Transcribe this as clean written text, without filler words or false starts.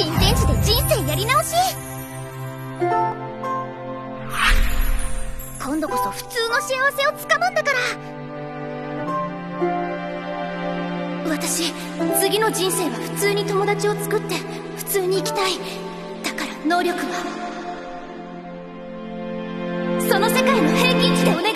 新天地で人生やり直し。今度こそ普通の幸せをつかむんだから。私、次の人生は普通に友達を作って普通に生きたい。だから能力はその世界の平均値でお願い。